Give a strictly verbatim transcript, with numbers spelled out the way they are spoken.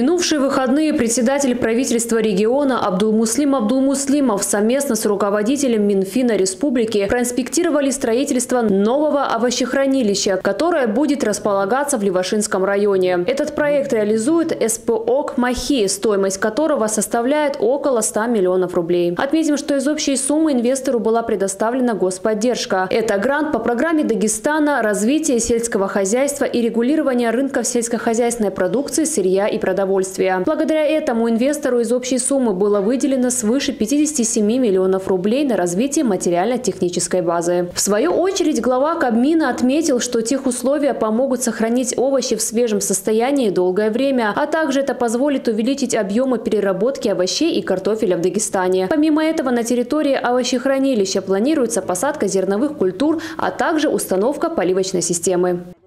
минувшие выходные председатель правительства региона Абдулмуслим Абдулмуслимов совместно с руководителем Минфина республики проинспектировали строительство нового овощехранилища, которое будет располагаться в Левашинском районе. Этот проект реализует эс пэ о «К Махи», стоимость которого составляет около ста миллионов рублей. Отметим, что из общей суммы инвестору была предоставлена господдержка. Это грант по программе Дагестана «Развитие сельского хозяйства и регулирование рынков сельскохозяйственной продукции, сырья и продовольствия». Благодаря этому инвестору из общей суммы было выделено свыше пятидесяти семи миллионов рублей на развитие материально-технической базы. В свою очередь глава Кабмина отметил, что техусловия помогут сохранить овощи в свежем состоянии долгое время, а также это позволит увеличить объемы переработки овощей и картофеля в Дагестане. Помимо этого, на территории овощехранилища планируется посадка зерновых культур, а также установка поливочной системы.